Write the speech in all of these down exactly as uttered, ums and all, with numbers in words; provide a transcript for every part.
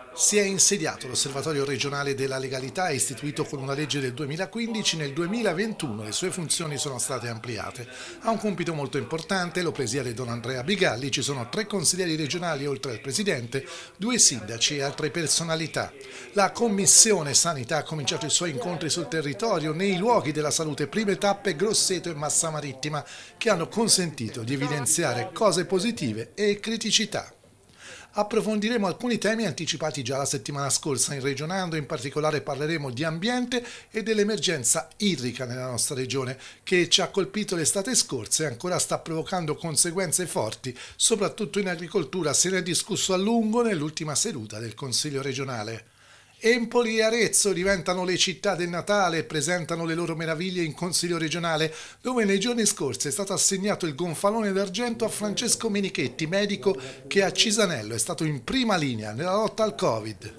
Si è insediato l'Osservatorio regionale della legalità, istituito con una legge del duemilaquindici. Nel duemilaventuno le sue funzioni sono state ampliate. Ha un compito molto importante, lo presiede Don Andrea Bigalli. Ci sono tre consiglieri regionali oltre al presidente, due sindaci e altre personalità. La Commissione Sanità ha cominciato i suoi incontri sul territorio, nei luoghi della salute, prime tappe Grosseto e Massa Marittima, che hanno consentito di evidenziare cose positive e criticità. Approfondiremo alcuni temi anticipati già la settimana scorsa in Regionando, in particolare parleremo di ambiente e dell'emergenza idrica nella nostra regione, che ci ha colpito l'estate scorsa e ancora sta provocando conseguenze forti, soprattutto in agricoltura. Se ne è discusso a lungo nell'ultima seduta del Consiglio regionale. Empoli e Arezzo diventano le città del Natale e presentano le loro meraviglie in Consiglio regionale, dove nei giorni scorsi è stato assegnato il gonfalone d'argento a Francesco Menichetti, medico che a Cisanello è stato in prima linea nella lotta al Covid.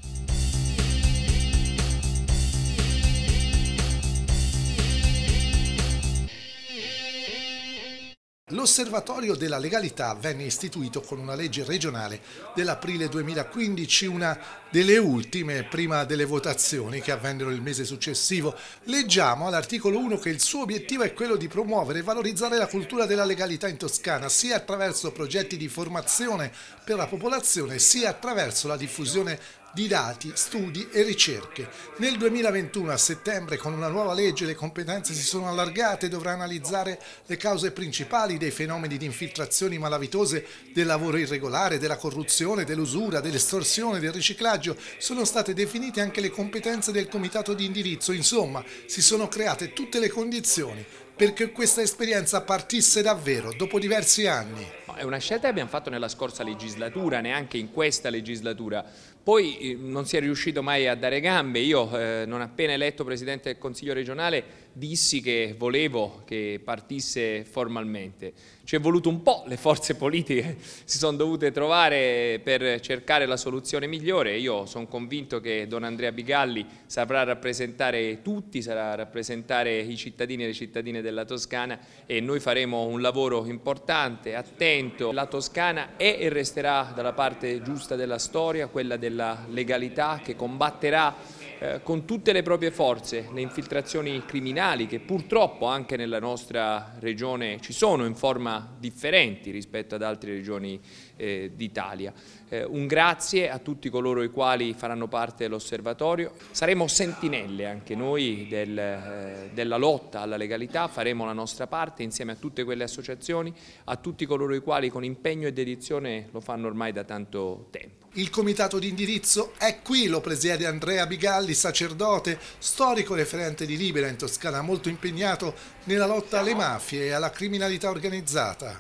L'Osservatorio della legalità venne istituito con una legge regionale dell'aprile duemilaquindici, una delle ultime prima delle votazioni che avvennero il mese successivo. Leggiamo all'articolo uno che il suo obiettivo è quello di promuovere e valorizzare la cultura della legalità in Toscana, sia attraverso progetti di formazione per la popolazione, sia attraverso la diffusione di dati, studi e ricerche. Nel duemilaventuno, a settembre, con una nuova legge, le competenze si sono allargate e dovrà analizzare le cause principali dei fenomeni di infiltrazioni malavitose, del lavoro irregolare, della corruzione, dell'usura, dell'estorsione, del riciclaggio. Sono state definite anche le competenze del comitato di indirizzo. Insomma, si sono create tutte le condizioni perché questa esperienza partisse davvero dopo diversi anni. È una scelta che abbiamo fatto nella scorsa legislatura, neanche in questa legislatura. Poi eh, non si è riuscito mai a dare gambe. Io, eh, non appena eletto Presidente del Consiglio regionale, dissi che volevo che partisse formalmente. Ci è voluto un po', le forze politiche si sono dovute trovare per cercare la soluzione migliore. Io sono convinto che Don Andrea Bigalli saprà rappresentare tutti, saprà rappresentare i cittadini e le cittadine della Toscana, e noi faremo un lavoro importante, attento. La Toscana è e resterà dalla parte giusta della storia, quella della legalità, che combatterà eh, con tutte le proprie forze le infiltrazioni criminali che purtroppo anche nella nostra regione ci sono in forma differenti rispetto ad altre regioni eh, d'Italia. Eh, un grazie a tutti coloro i quali faranno parte dell'osservatorio. Saremo sentinelle anche noi del, eh, della lotta alla legalità, faremo la nostra parte insieme a tutte quelle associazioni, a tutti coloro i quali con impegno e dedizione lo fanno ormai da tanto tempo. Il comitato di indirizzo è qui, lo presiede Andrea Bigalli, sacerdote, storico referente di Libera in Toscana, molto impegnato nella lotta alle mafie e alla criminalità organizzata.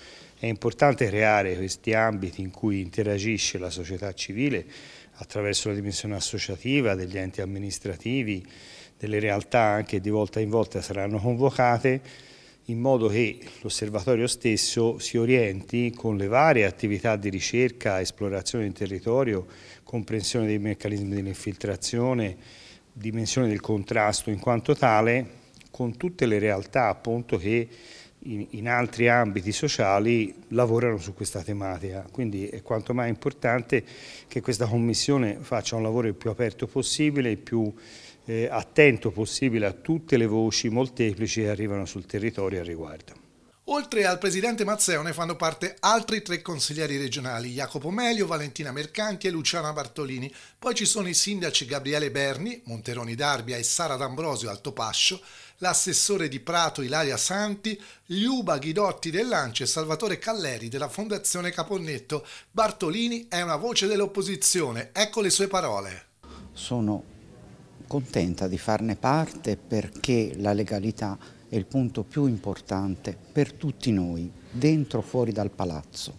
È importante creare questi ambiti in cui interagisce la società civile attraverso la dimensione associativa, degli enti amministrativi, delle realtà anche di volta in volta saranno convocate, in modo che l'osservatorio stesso si orienti con le varie attività di ricerca, esplorazione del territorio, comprensione dei meccanismi dell'infiltrazione, dimensione del contrasto in quanto tale, con tutte le realtà appunto che in, in altri ambiti sociali lavorano su questa tematica. Quindi è quanto mai importante che questa commissione faccia un lavoro il più aperto possibile, il più Eh, attento possibile a tutte le voci molteplici che arrivano sul territorio al riguardo. Oltre al presidente Mazzeo ne fanno parte altri tre consiglieri regionali, Jacopo Melio, Valentina Mercanti e Luciana Bartolini. Poi ci sono i sindaci Gabriele Berni, Monteroni d'Arbia e Sara D'Ambrosio Altopascio, l'assessore di Prato Ilaria Santi, Liuba Ghidotti dell'Ance e Salvatore Calleri della Fondazione Caponnetto. Bartolini è una voce dell'opposizione, ecco le sue parole. Sono contenta di farne parte perché la legalità è il punto più importante per tutti noi, dentro o fuori dal palazzo.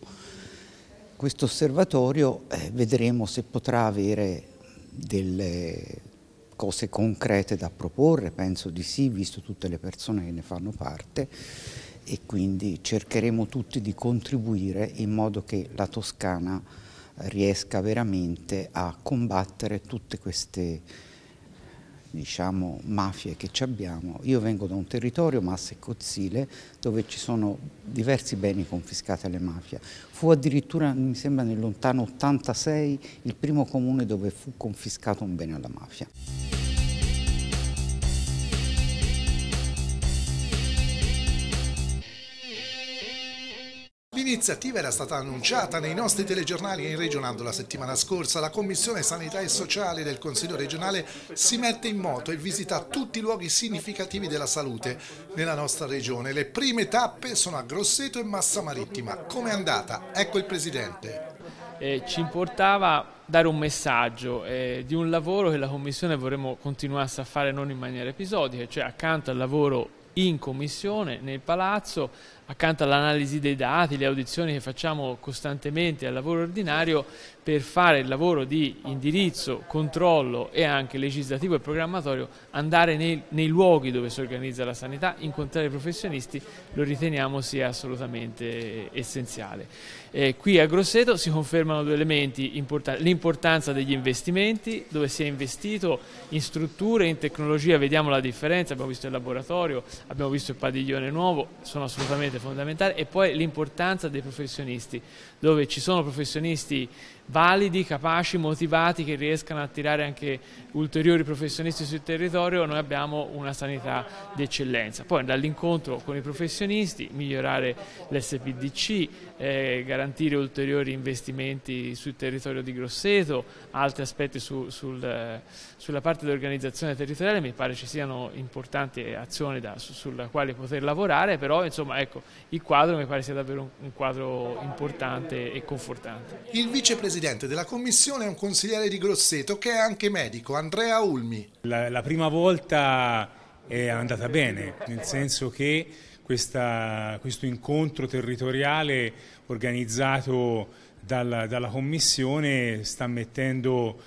Questo osservatorio eh, vedremo se potrà avere delle cose concrete da proporre, penso di sì, visto tutte le persone che ne fanno parte, e quindi cercheremo tutti di contribuire in modo che la Toscana riesca veramente a combattere tutte queste diciamo, mafie che ci abbiamo. Io vengo da un territorio, Massa e Cozzile, dove ci sono diversi beni confiscati alle mafie. Fu addirittura, mi sembra, nel lontano ottantasei il primo comune dove fu confiscato un bene alla mafia. L'iniziativa era stata annunciata nei nostri telegiornali e in Regionando la settimana scorsa. La Commissione Sanità e Sociale del Consiglio regionale si mette in moto e visita tutti i luoghi significativi della salute nella nostra regione. Le prime tappe sono a Grosseto e Massa Marittima. Com'è andata? Ecco il Presidente. Eh, ci importava dare un messaggio eh, di un lavoro che la Commissione vorremmo continuasse a fare non in maniera episodica, cioè accanto al lavoro in Commissione, nel Palazzo, accanto all'analisi dei dati, le audizioni che facciamo costantemente al lavoro ordinario, per fare il lavoro di indirizzo, controllo e anche legislativo e programmatorio, andare nei, nei luoghi dove si organizza la sanità, incontrare i professionisti, lo riteniamo sia assolutamente essenziale. Eh, qui a Grosseto si confermano due elementi importanti: l'importanza degli investimenti, dove si è investito in strutture, in tecnologia, vediamo la differenza, abbiamo visto il laboratorio, abbiamo visto il padiglione nuovo, sono assolutamente fondamentali, e poi l'importanza dei professionisti, dove ci sono professionisti validi, capaci, motivati, che riescano a attirare anche ulteriori professionisti sul territorio. Noi abbiamo una sanità d'eccellenza. Poi dall'incontro con i professionisti, migliorare l'S P D C, eh, garantire ulteriori investimenti sul territorio di Grosseto, altri aspetti su, sul, sulla parte dell'organizzazione territoriale. Mi pare ci siano importanti azioni da, su, sulla quale poter lavorare, però insomma ecco, il quadro mi pare sia davvero un, un quadro importante e confortante. Il vicepresidente della Commissione è un consigliere di Grosseto che è anche medico, Andrea Ulmi. La, la prima volta è andata bene, nel senso che questa, questo incontro territoriale organizzato dalla, dalla Commissione sta mettendo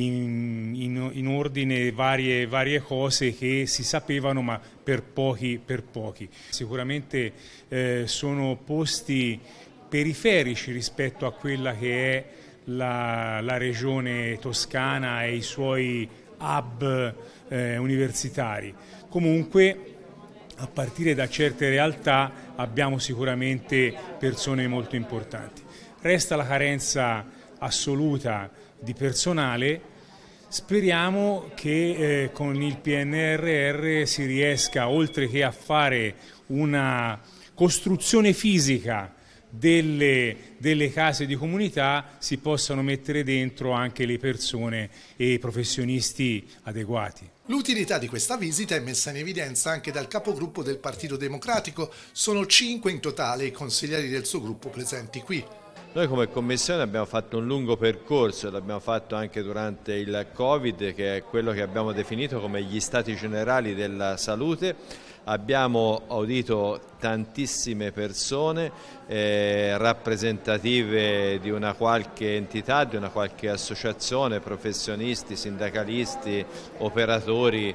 in, in, in ordine varie, varie cose che si sapevano ma per pochi. Per pochi. Sicuramente eh, sono posti periferici rispetto a quella che è la, la regione toscana e i suoi hub eh, universitari. Comunque, a partire da certe realtà abbiamo sicuramente persone molto importanti. Resta la carenza assoluta di personale. Speriamo che eh, con il P N R R si riesca, oltre che a fare una costruzione fisica Delle, delle case di comunità, si possano mettere dentro anche le persone e i professionisti adeguati. L'utilità di questa visita è messa in evidenza anche dal capogruppo del Partito Democratico. Sono cinque in totale i consiglieri del suo gruppo presenti qui. Noi come Commissione abbiamo fatto un lungo percorso, l'abbiamo fatto anche durante il Covid, che è quello che abbiamo definito come gli stati generali della salute. Abbiamo audito tantissime persone eh, rappresentative di una qualche entità, di una qualche associazione, professionisti, sindacalisti, operatori,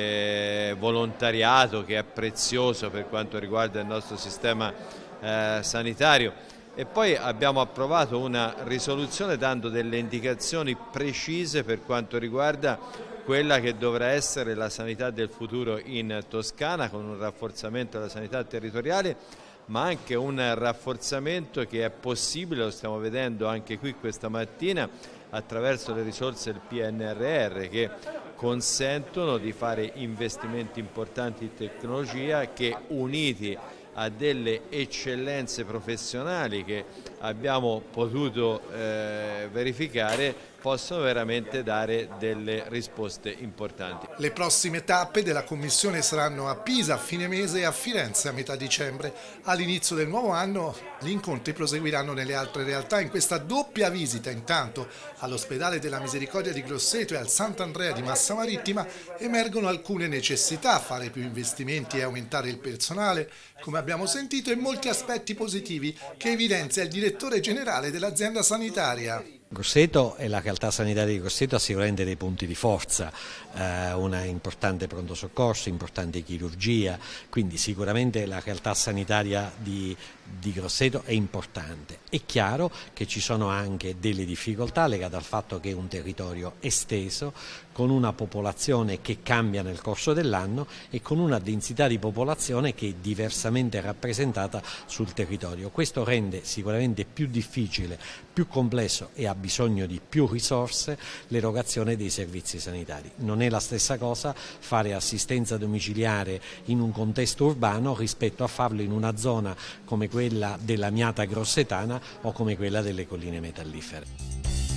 eh, volontariato, che è prezioso per quanto riguarda il nostro sistema eh, sanitario. E poi abbiamo approvato una risoluzione dando delle indicazioni precise per quanto riguarda quella che dovrà essere la sanità del futuro in Toscana, con un rafforzamento della sanità territoriale, ma anche un rafforzamento che è possibile, lo stiamo vedendo anche qui questa mattina, attraverso le risorse del P N R R, che consentono di fare investimenti importanti in tecnologia che, uniti a delle eccellenze professionali che abbiamo potuto eh, verificare, possono veramente dare delle risposte importanti. Le prossime tappe della Commissione saranno a Pisa a fine mese e a Firenze a metà dicembre. All'inizio del nuovo anno gli incontri proseguiranno nelle altre realtà. In questa doppia visita, intanto, all'ospedale della Misericordia di Grosseto e al Sant'Andrea di Massa Marittima emergono alcune necessità: fare più investimenti e aumentare il personale, come abbiamo sentito, e molti aspetti positivi che evidenzia il direttore generale dell'azienda sanitaria. Grosseto e la realtà sanitaria di Grosseto ha sicuramente dei punti di forza, eh, una importante pronto soccorso, importante chirurgia, quindi sicuramente la realtà sanitaria di, di Grosseto è importante. È chiaro che ci sono anche delle difficoltà legate al fatto che è un territorio esteso, con una popolazione che cambia nel corso dell'anno e con una densità di popolazione che è diversamente rappresentata sul territorio. Questo rende sicuramente più difficile, più complesso e ha bisogno di più risorse l'erogazione dei servizi sanitari. Non è la stessa cosa fare assistenza domiciliare in un contesto urbano rispetto a farlo in una zona come quella della Miata Grossetana o come quella delle colline metallifere.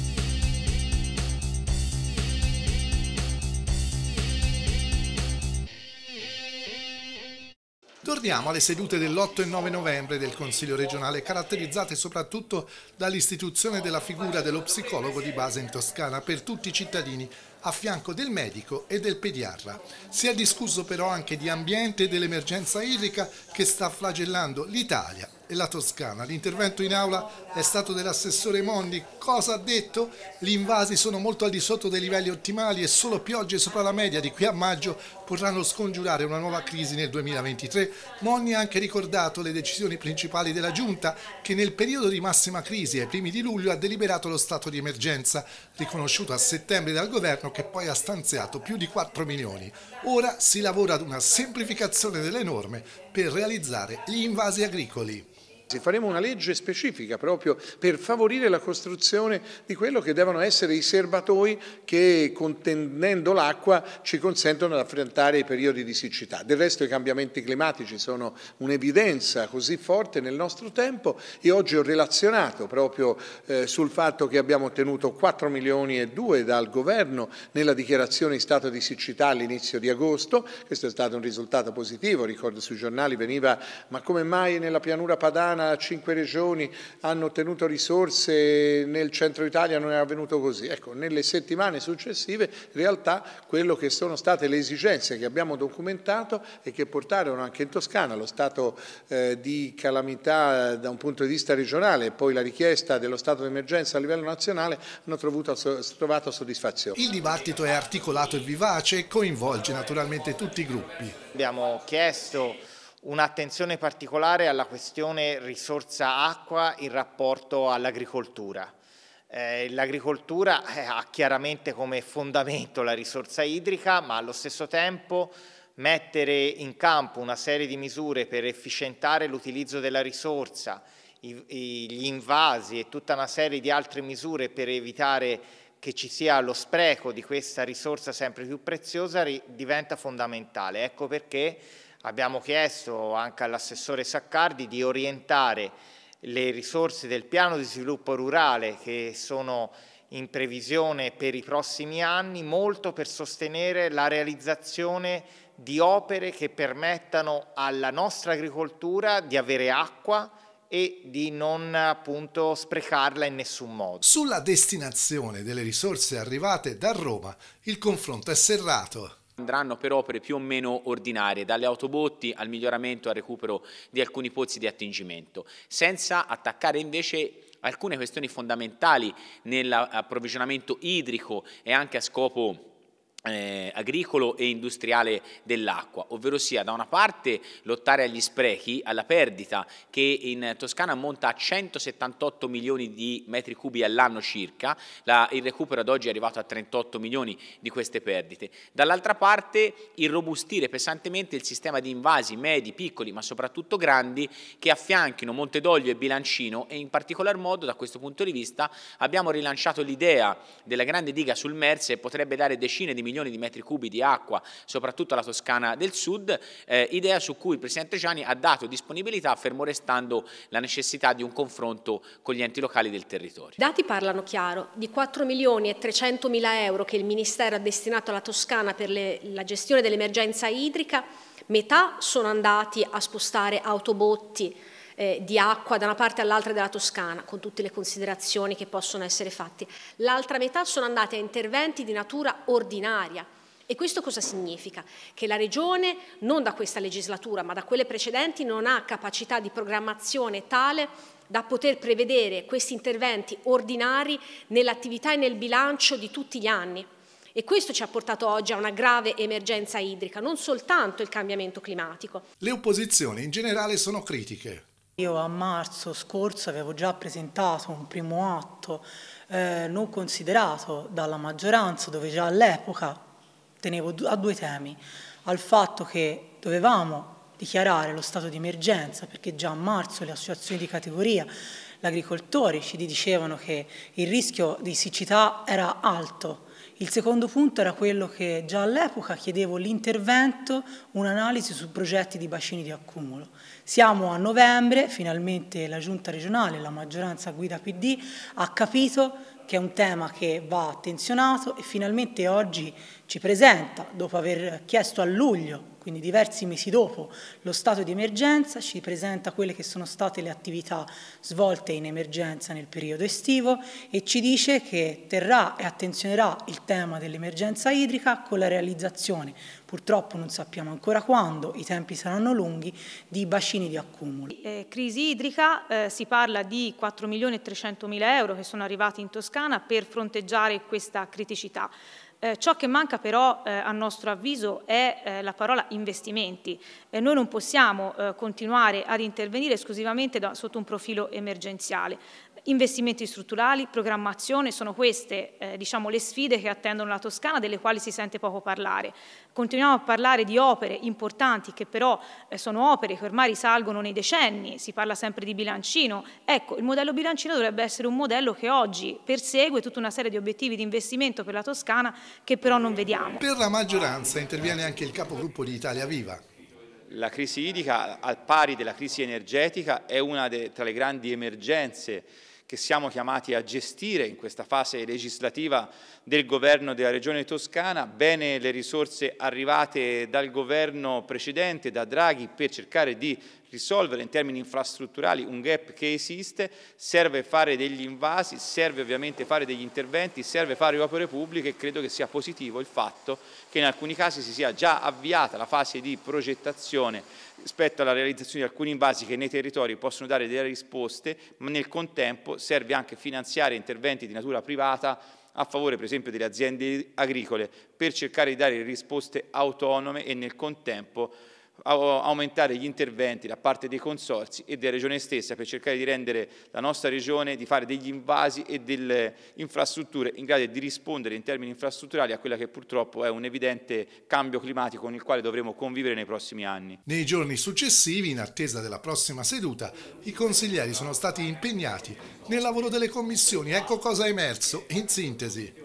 Torniamo alle sedute dell'otto e nove novembre del Consiglio regionale, caratterizzate soprattutto dall'istituzione della figura dello psicologo di base in Toscana per tutti i cittadini, a fianco del medico e del pediatra. Si è discusso però anche di ambiente e dell'emergenza idrica che sta flagellando l'Italia e la Toscana. L'intervento in aula è stato dell'assessore Mondi. Cosa ha detto? Gli invasi sono molto al di sotto dei livelli ottimali e solo piogge sopra la media di qui a maggio potranno scongiurare una nuova crisi nel duemilaventitré. Mondi ha anche ricordato le decisioni principali della Giunta che nel periodo di massima crisi ai primi di luglio ha deliberato lo stato di emergenza, riconosciuto a settembre dal governo, che poi ha stanziato più di quattro milioni. Ora si lavora ad una semplificazione delle norme per realizzare gli invasi agricoli. Faremo una legge specifica proprio per favorire la costruzione di quello che devono essere i serbatoi che, contenendo l'acqua, ci consentono di affrontare i periodi di siccità. Del resto i cambiamenti climatici sono un'evidenza così forte nel nostro tempo. Io oggi ho relazionato proprio eh, sul fatto che abbiamo ottenuto quattro milioni e due dal governo nella dichiarazione di stato di siccità all'inizio di agosto. Questo è stato un risultato positivo. Ricordo sui giornali veniva: ma come mai nella pianura padana cinque regioni hanno ottenuto risorse, nel centro Italia non è avvenuto così? Ecco, nelle settimane successive in realtà quello che sono state le esigenze che abbiamo documentato e che portarono anche in Toscana lo stato eh, di calamità da un punto di vista regionale e poi la richiesta dello stato di emergenza a livello nazionale hanno trovato, trovato soddisfazione. Il dibattito è articolato e vivace e coinvolge naturalmente tutti i gruppi. Abbiamo chiesto un'attenzione particolare alla questione risorsa acqua in rapporto all'agricoltura. Eh, l'agricoltura eh, ha chiaramente come fondamento la risorsa idrica, ma allo stesso tempo mettere in campo una serie di misure per efficientare l'utilizzo della risorsa, i, i, gli invasi e tutta una serie di altre misure per evitare che ci sia lo spreco di questa risorsa sempre più preziosa diventa fondamentale. Ecco perché abbiamo chiesto anche all'assessore Saccardi di orientare le risorse del piano di sviluppo rurale che sono in previsione per i prossimi anni molto per sostenere la realizzazione di opere che permettano alla nostra agricoltura di avere acqua e di non appunto sprecarla in nessun modo. Sulla destinazione delle risorse arrivate da Roma il confronto è serrato. Andranno per opere più o meno ordinarie, dalle autobotti al miglioramento e al recupero di alcuni pozzi di attingimento, senza attaccare invece alcune questioni fondamentali nell'approvvigionamento idrico e anche a scopo Eh, agricolo e industriale dell'acqua, ovvero sia da una parte lottare agli sprechi, alla perdita che in Toscana ammonta a centosettantotto milioni di metri cubi all'anno circa, la, il recupero ad oggi è arrivato a trentotto milioni di queste perdite, dall'altra parte irrobustire pesantemente il sistema di invasi medi, piccoli ma soprattutto grandi che affianchino Montedoglio e Bilancino, e in particolar modo da questo punto di vista abbiamo rilanciato l'idea della grande diga sul Merse, che potrebbe dare decine di milioni di metri cubi di acqua, soprattutto alla Toscana del Sud, eh, idea su cui il Presidente Ciani ha dato disponibilità, fermo restando la necessità di un confronto con gli enti locali del territorio. I dati parlano chiaro: di quattro milioni e trecentomila euro che il Ministero ha destinato alla Toscana per le, la gestione dell'emergenza idrica, metà sono andati a spostare autobotti eh, di acqua da una parte all'altra della Toscana, con tutte le considerazioni che possono essere fatte. L'altra metà sono andate a interventi di natura ordinaria. E questo cosa significa? Che la Regione, non da questa legislatura, ma da quelle precedenti, non ha capacità di programmazione tale da poter prevedere questi interventi ordinari nell'attività e nel bilancio di tutti gli anni. E questo ci ha portato oggi a una grave emergenza idrica, non soltanto il cambiamento climatico. Le opposizioni in generale sono critiche. Io a marzo scorso avevo già presentato un primo atto eh, non considerato dalla maggioranza, dove già all'epoca tenevo a due temi: al fatto che dovevamo dichiarare lo stato di emergenza, perché già a marzo le associazioni di categoria, gli agricoltori ci dicevano che il rischio di siccità era alto. Il secondo punto era quello che già all'epoca chiedevo l'intervento, un'analisi su progetti di bacini di accumulo. Siamo a novembre, finalmente la Giunta regionale, la maggioranza guida P D, ha capito che è un tema che va attenzionato e finalmente oggi ci presenta, dopo aver chiesto a luglio, quindi diversi mesi dopo, lo stato di emergenza, ci presenta quelle che sono state le attività svolte in emergenza nel periodo estivo e ci dice che terrà e attenzionerà il tema dell'emergenza idrica con la realizzazione, purtroppo non sappiamo ancora quando, i tempi saranno lunghi, di bacini di accumulo. Eh, crisi idrica, eh, si parla di quattro milioni e trecentomila euro che sono arrivati in Toscana per fronteggiare questa criticità. Eh, ciò che manca però eh, a nostro avviso è eh, la parola investimenti. Eh, noi non possiamo eh, continuare ad intervenire esclusivamente da, sotto un profilo emergenziale. Investimenti strutturali, programmazione, sono queste eh, diciamo, le sfide che attendono la Toscana, delle quali si sente poco parlare. Continuiamo a parlare di opere importanti che però eh, sono opere che ormai risalgono nei decenni, si parla sempre di bilancino. Ecco, il modello bilancino dovrebbe essere un modello che oggi persegue tutta una serie di obiettivi di investimento per la Toscana che però non vediamo. Per la maggioranza interviene anche il capogruppo di Italia Viva. La crisi idrica, al pari della crisi energetica, è una de, tra le grandi emergenze che siamo chiamati a gestire in questa fase legislativa del governo della Regione Toscana. Bene le risorse arrivate dal governo precedente, da Draghi, per cercare di risolvere in termini infrastrutturali un gap che esiste. Serve fare degli invasi, serve ovviamente fare degli interventi, serve fare opere pubbliche e credo che sia positivo il fatto che in alcuni casi si sia già avviata la fase di progettazione rispetto alla realizzazione di alcuni invasi che nei territori possono dare delle risposte, ma nel contempo serve anche finanziare interventi di natura privata a favore per esempio delle aziende agricole per cercare di dare risposte autonome e nel contempo aumentare gli interventi da parte dei consorzi e della Regione stessa per cercare di rendere la nostra Regione, di fare degli invasi e delle infrastrutture in grado di rispondere in termini infrastrutturali a quella che purtroppo è un evidente cambio climatico con il quale dovremo convivere nei prossimi anni. Nei giorni successivi, in attesa della prossima seduta, i consiglieri sono stati impegnati nel lavoro delle commissioni. Ecco cosa è emerso in sintesi.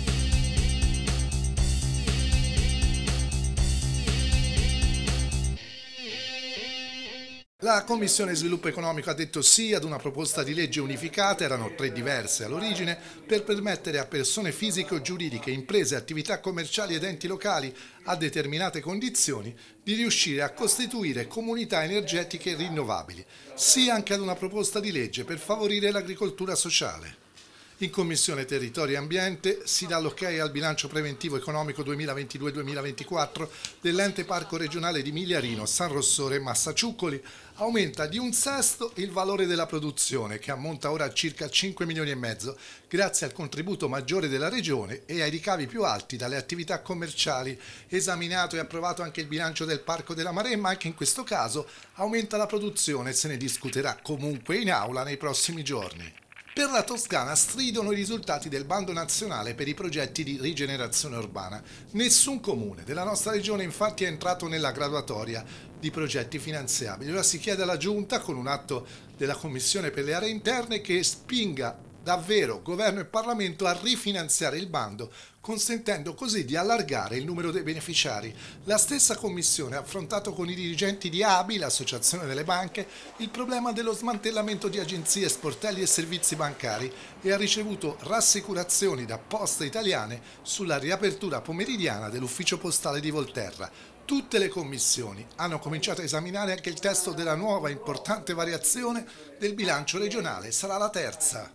La Commissione Sviluppo Economico ha detto sì ad una proposta di legge unificata, erano tre diverse all'origine, per permettere a persone fisiche o giuridiche, imprese, attività commerciali ed enti locali a determinate condizioni di riuscire a costituire comunità energetiche rinnovabili. Sì anche ad una proposta di legge per favorire l'agricoltura sociale. In Commissione Territorio e Ambiente si dà l'ok al bilancio preventivo economico duemilaventidue duemilaventiquattro dell'ente parco regionale di Migliarino, San Rossore e Massaciuccoli. Aumenta di un sesto il valore della produzione, che ammonta ora a circa cinque milioni e mezzo, grazie al contributo maggiore della Regione e ai ricavi più alti dalle attività commerciali. Esaminato e approvato anche il bilancio del Parco della Maremma, anche in questo caso aumenta la produzione e se ne discuterà comunque in aula nei prossimi giorni. Per la Toscana stridono i risultati del bando nazionale per i progetti di rigenerazione urbana. Nessun comune della nostra regione infatti è entrato nella graduatoria di progetti finanziabili. Ora si chiede alla Giunta, con un atto della Commissione per le aree interne, che spinga davvero Governo e Parlamento a rifinanziare il bando, consentendo così di allargare il numero dei beneficiari. La stessa Commissione ha affrontato con i dirigenti di A B I, l'Associazione delle Banche, il problema dello smantellamento di agenzie, sportelli e servizi bancari e ha ricevuto rassicurazioni da Poste Italiane sulla riapertura pomeridiana dell'ufficio postale di Volterra. Tutte le commissioni hanno cominciato a esaminare anche il testo della nuova importante variazione del bilancio regionale. Sarà la terza.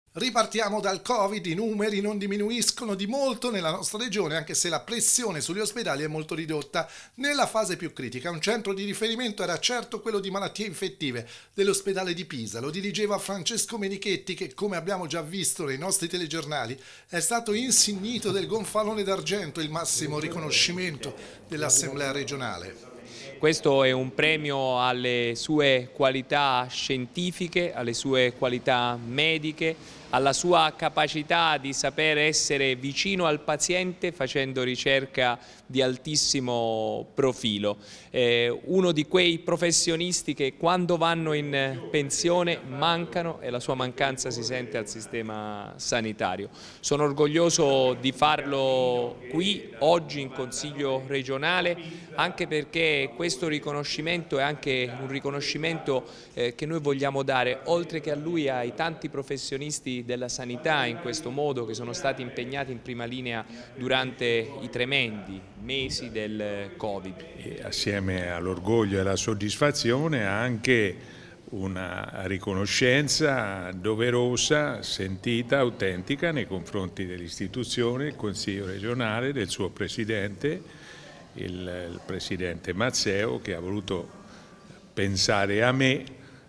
Ripartiamo dal Covid, i numeri non diminuiscono di molto nella nostra regione, anche se la pressione sugli ospedali è molto ridotta. Nella fase più critica un centro di riferimento era certo quello di malattie infettive dell'ospedale di Pisa. Lo dirigeva Francesco Menichetti che, come abbiamo già visto nei nostri telegiornali, è stato insignito del Gonfalone d'Argento, il massimo riconoscimento dell'Assemblea regionale. Questo è un premio alle sue qualità scientifiche, alle sue qualità mediche, alla sua capacità di saper essere vicino al paziente facendo ricerca di altissimo profilo. Eh, uno di quei professionisti che quando vanno in pensione mancano e la sua mancanza si sente al sistema sanitario. Sono orgoglioso di farlo qui oggi in Consiglio regionale, anche perché questo riconoscimento è anche un riconoscimento eh, che noi vogliamo dare, oltre che a lui, ai tanti professionisti della sanità in questo modo che sono stati impegnati in prima linea durante i tremendi mesi del Covid. E assieme all'orgoglio e alla soddisfazione anche una riconoscenza doverosa, sentita, autentica nei confronti dell'istituzione, il Consiglio regionale, del suo Presidente, il, il Presidente Mazzeo, che ha voluto pensare a me.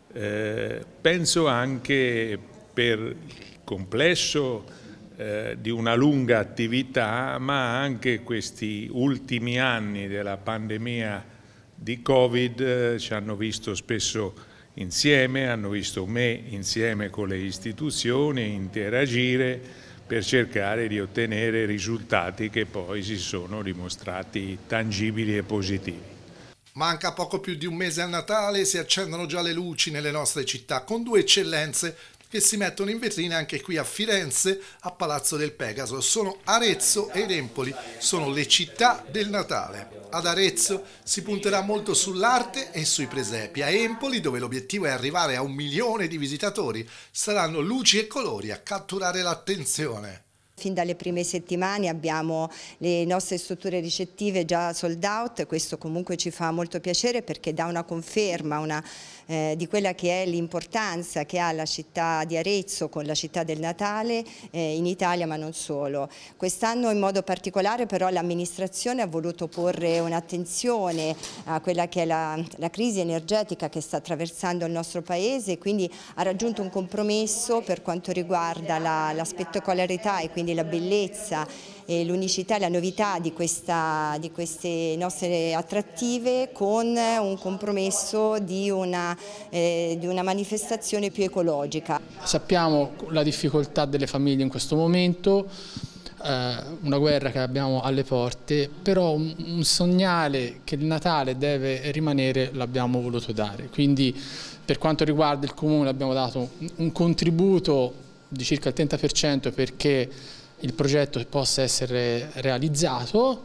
Eh, penso anche per il complesso eh, di una lunga attività, ma anche questi ultimi anni della pandemia di Covid eh, ci hanno visto spesso insieme, hanno visto me insieme con le istituzioni interagire per cercare di ottenere risultati che poi si sono dimostrati tangibili e positivi. Manca poco più di un mese a Natale e si accendono già le luci nelle nostre città con due eccellenze che si mettono in vetrina anche qui a Firenze, a Palazzo del Pegaso. Sono Arezzo ed Empoli, sono le città del Natale. Ad Arezzo si punterà molto sull'arte e sui presepi. A Empoli, dove l'obiettivo è arrivare a un milione di visitatori, saranno luci e colori a catturare l'attenzione. Fin dalle prime settimane abbiamo le nostre strutture ricettive già sold out, questo comunque ci fa molto piacere perché dà una conferma una, eh, di quella che è l'importanza che ha la città di Arezzo con la città del Natale eh, in Italia, ma non solo. Quest'anno in modo particolare però l'amministrazione ha voluto porre un'attenzione a quella che è la, la crisi energetica che sta attraversando il nostro paese, quindi ha raggiunto un compromesso per quanto riguarda la, la spettacolarità e quindi la bellezza e l'unicità e la novità di, questa, di queste nostre attrattive con un compromesso di una, eh, di una manifestazione più ecologica. Sappiamo la difficoltà delle famiglie in questo momento, eh, una guerra che abbiamo alle porte, però un, un segnale che il Natale deve rimanere l'abbiamo voluto dare. Quindi per quanto riguarda il Comune abbiamo dato un contributo di circa il trenta per cento perché il progetto possa essere realizzato,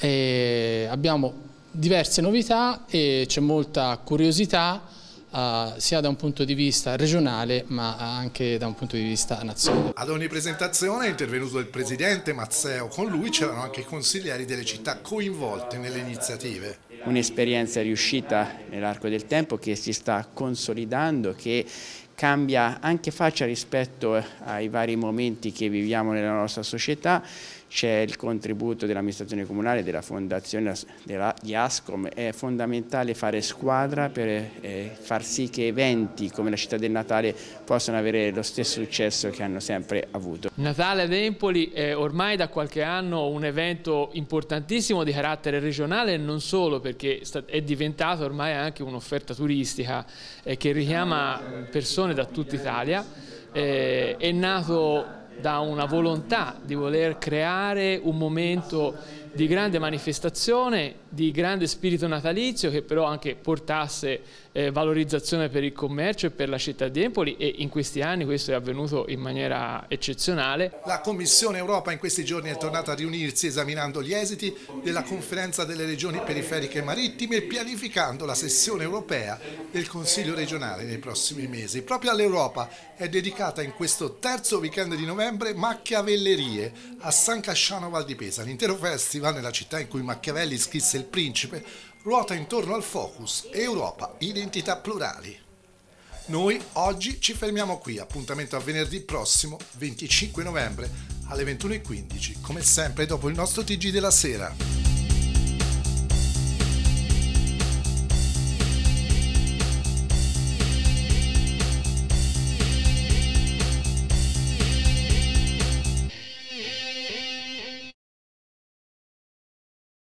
e abbiamo diverse novità e c'è molta curiosità uh, sia da un punto di vista regionale ma anche da un punto di vista nazionale. Ad ogni presentazione è intervenuto il Presidente Mazzeo, con lui c'erano anche i consiglieri delle città coinvolte nelle iniziative. Un'esperienza riuscita nell'arco del tempo che si sta consolidando, che cambia anche faccia rispetto ai vari momenti che viviamo nella nostra società. C'è il contributo dell'amministrazione comunale, della fondazione della, di Ascom. È fondamentale fare squadra per eh, far sì che eventi come la città del Natale possano avere lo stesso successo che hanno sempre avuto. Natale ad Empoli è ormai da qualche anno un evento importantissimo di carattere regionale e non solo, perché è diventato ormai anche un'offerta turistica eh, che richiama persone da tutta Italia. Eh, è nato da una volontà di voler creare un momento di grande manifestazione, di grande spirito natalizio che però anche portasse eh, valorizzazione per il commercio e per la città di Empoli, e in questi anni questo è avvenuto in maniera eccezionale. La Commissione Europa in questi giorni è tornata a riunirsi esaminando gli esiti della conferenza delle regioni periferiche marittime e pianificando la sessione europea del Consiglio regionale nei prossimi mesi. Proprio all'Europa è dedicata in questo terzo weekend di novembre Machiavellerie a San Casciano Val di Pesa. L'intero festival, nella città in cui Machiavelli scrisse Il Principe, ruota intorno al focus Europa, identità plurali. Noi oggi ci fermiamo qui, appuntamento a venerdì prossimo, venticinque novembre alle ventuno e quindici, come sempre dopo il nostro T G della sera.